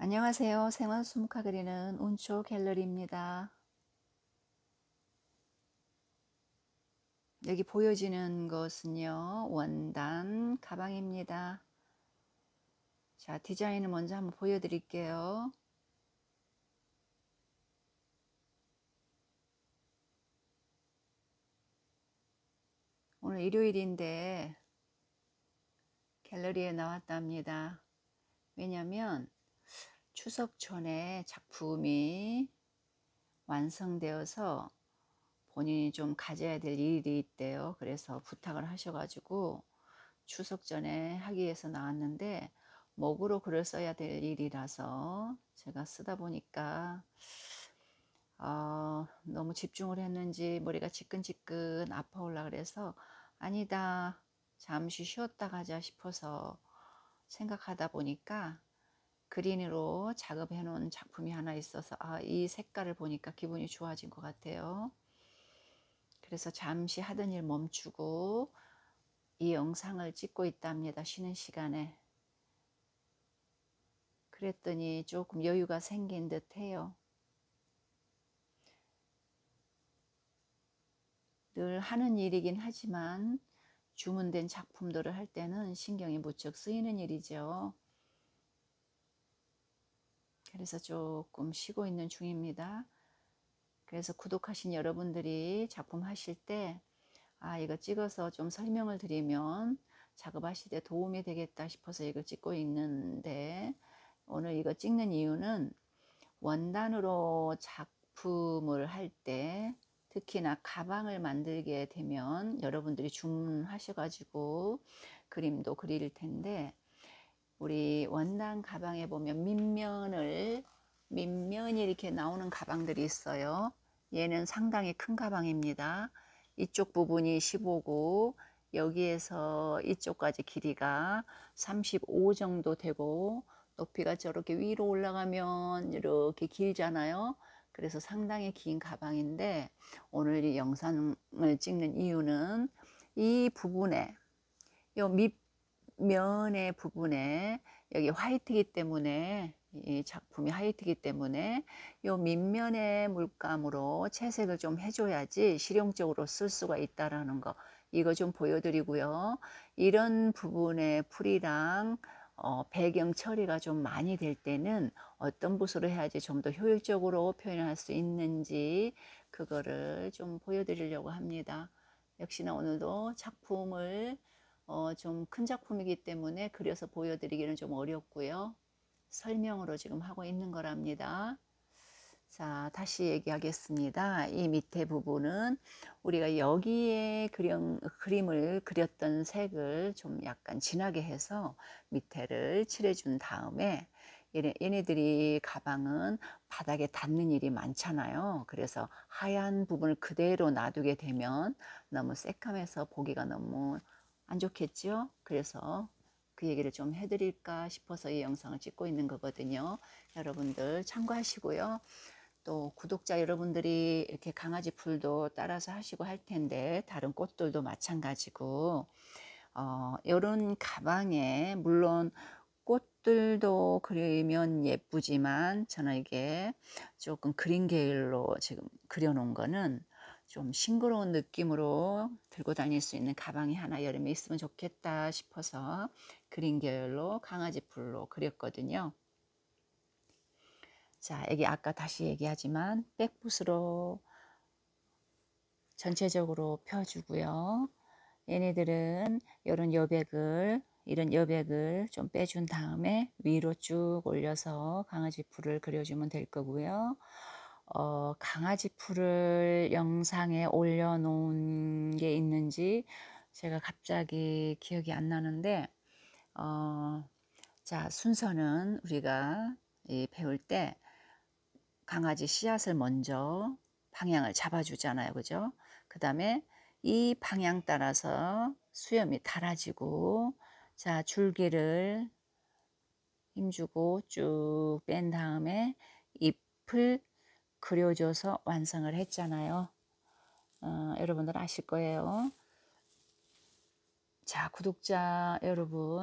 안녕하세요. 생활수무카 그리는 운초 갤러리입니다. 여기 보여지는 것은요, 원단 가방입니다. 자, 디자인을 먼저 한번 보여드릴게요. 오늘 일요일인데 갤러리에 나왔답니다. 왜냐면 추석 전에 작품이 완성되어서 본인이 좀 가져야 될 일이 있대요. 그래서 부탁을 하셔가지고 추석 전에 하기 위해서 나왔는데 목으로 글을 써야 될 일이라서 제가 쓰다 보니까 너무 집중을 했는지 머리가 지끈지끈 아파올라 그래서 아니다, 잠시 쉬었다 가자 싶어서 생각하다 보니까 그린으로 작업해 놓은 작품이 하나 있어서 이 색깔을 보니까 기분이 좋아진 것 같아요. 그래서 잠시 하던 일 멈추고 이 영상을 찍고 있답니다. 쉬는 시간에. 그랬더니 조금 여유가 생긴 듯 해요. 늘 하는 일이긴 하지만 주문된 작품들을 할 때는 신경이 무척 쓰이는 일이죠. 그래서 조금 쉬고 있는 중입니다. 그래서 구독하신 여러분들이 작품 하실 때 이거 찍어서 좀 설명을 드리면 작업하실 때 도움이 되겠다 싶어서 이걸 찍고 있는데, 오늘 이거 찍는 이유는 원단으로 작품을 할 때 특히나 가방을 만들게 되면 여러분들이 주문하셔가지고 그림도 그릴 텐데, 우리 원단 가방에 보면 밑면이 이렇게 나오는 가방들이 있어요. 얘는 상당히 큰 가방입니다. 이쪽 부분이 15고 여기에서 이쪽까지 길이가 35 정도 되고 높이가 저렇게 위로 올라가면 이렇게 길잖아요. 그래서 상당히 긴 가방인데, 오늘 이 영상을 찍는 이유는 이 부분에, 요 밑면의 부분에, 여기 화이트이기 때문에, 이 작품이 화이트이기 때문에 요 밑면의 물감으로 채색을 좀 해줘야지 실용적으로 쓸 수가 있다라는 거, 이거 좀 보여드리고요. 이런 부분의 풀이랑 배경 처리가 좀 많이 될 때는 어떤 붓으로 해야지 좀 더 효율적으로 표현할 수 있는지 그거를 좀 보여드리려고 합니다. 역시나 오늘도 작품을 좀 큰 작품이기 때문에 그려서 보여드리기는 좀 어렵고요. 설명으로 지금 하고 있는 거랍니다. 자, 다시 얘기하겠습니다. 이 밑에 부분은 우리가 여기에 그림을 그렸던 색을 좀 약간 진하게 해서 밑에를 칠해준 다음에, 얘네들이 가방은 바닥에 닿는 일이 많잖아요. 그래서 하얀 부분을 그대로 놔두게 되면 너무 새까매서 보기가 너무 안 좋겠죠. 그래서 그 얘기를 좀 해드릴까 싶어서 이 영상을 찍고 있는 거거든요. 여러분들 참고하시고요. 또 구독자 여러분들이 이렇게 강아지 풀도 따라서 하시고 할 텐데, 다른 꽃들도 마찬가지고 이런 가방에 물론 꽃들도 그리면 예쁘지만 저는 이게 조금 그린 계열로 지금 그려놓은 거는 좀 싱그러운 느낌으로 들고 다닐 수 있는 가방이 하나 여름에 있으면 좋겠다 싶어서 그린 계열로 강아지 풀로 그렸거든요. 자, 여기 아까 다시 얘기하지만 백붓으로 전체적으로 펴주고요. 얘네들은 이런 여백을 좀 빼준 다음에 위로 쭉 올려서 강아지 풀을 그려주면 될 거고요. 강아지 풀을 영상에 올려놓은 게 있는지 제가 갑자기 기억이 안 나는데, 자, 순서는 우리가 배울 때 강아지 씨앗을 먼저 방향을 잡아주잖아요. 그죠? 그 다음에 이 방향 따라서 수염이 달아지고, 자, 줄기를 힘주고 쭉 뺀 다음에 잎을 그려줘서 완성을 했잖아요. 여러분들 아실 거예요. 자, 구독자 여러분,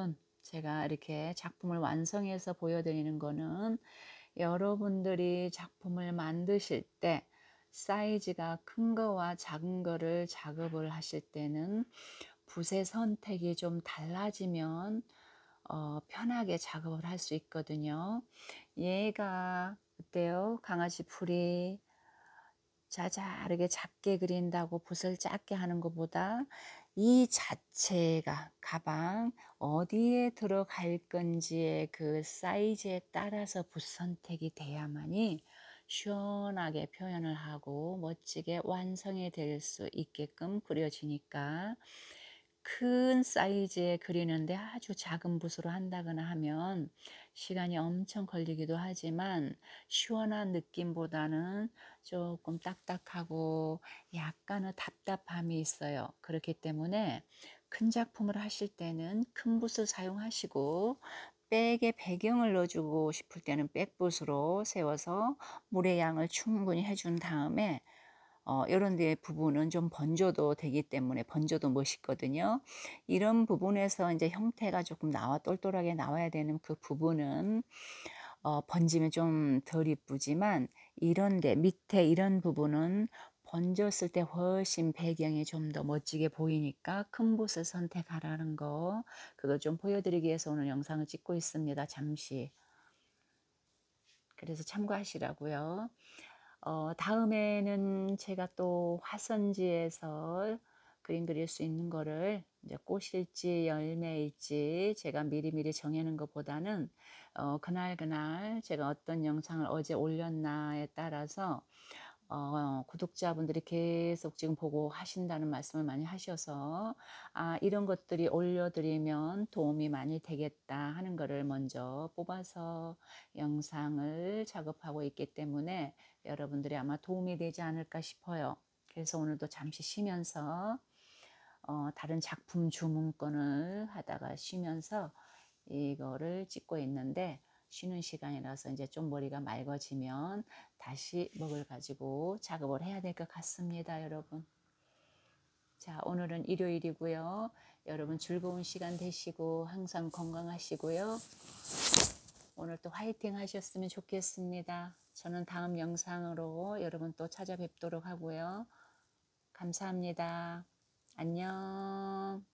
제가 이렇게 작품을 완성해서 보여드리는 거는 여러분들이 작품을 만드실 때 사이즈가 큰 거와 작은 거를 작업을 하실 때는 붓의 선택이 좀 달라지면 편하게 작업을 할 수 있거든요. 얘가 어때요? 강아지 풀이 자잘하게 작게 그린다고 붓을 작게 하는 것보다 이 자체가 가방 어디에 들어갈 건지의 그 사이즈에 따라서 붓 선택이 돼야만이 시원하게 표현을 하고 멋지게 완성이 될 수 있게끔 그려지니까, 큰 사이즈에 그리는데 아주 작은 붓으로 한다거나 하면 시간이 엄청 걸리기도 하지만 시원한 느낌보다는 조금 딱딱하고 약간의 답답함이 있어요. 그렇기 때문에 큰 작품을 하실 때는 큰 붓을 사용하시고, 백에 배경을 넣어주고 싶을 때는 백붓으로 세워서 물의 양을 충분히 해준 다음에 이런 데 부분은 좀 번져도 되기 때문에 번져도 멋있거든요. 이런 부분에서 이제 형태가 조금 똘똘하게 나와야 되는 그 부분은 번지면 좀 덜 이쁘지만, 이런데 밑에 이런 부분은 번졌을 때 훨씬 배경이 좀 더 멋지게 보이니까 큰 붓을 선택하라는 거, 그걸 좀 보여드리기 위해서 오늘 영상을 찍고 있습니다. 잠시. 그래서 참고하시라고요. 다음에는 제가 또 화선지에서 그림 그릴 수 있는 거를 이제 꽃일지 열매일지 제가 미리미리 정하는 것보다는 그날 제가 어떤 영상을 어제 올렸나에 따라서 구독자분들이 계속 지금 보고 하신다는 말씀을 많이 하셔서, 이런 것들이 올려드리면 도움이 많이 되겠다 하는 거를 먼저 뽑아서 영상을 작업하고 있기 때문에 여러분들이 아마 도움이 되지 않을까 싶어요. 그래서 오늘도 잠시 쉬면서 다른 작품 주문권을 하다가 쉬면서 이거를 찍고 있는데, 쉬는 시간이라서 이제 좀 머리가 맑아지면 다시 먹을 가지고 작업을 해야 될 것 같습니다, 여러분. 자, 오늘은 일요일이고요. 여러분 즐거운 시간 되시고 항상 건강하시고요. 오늘 또 화이팅 하셨으면 좋겠습니다. 저는 다음 영상으로 여러분 또 찾아뵙도록 하고요. 감사합니다. 안녕.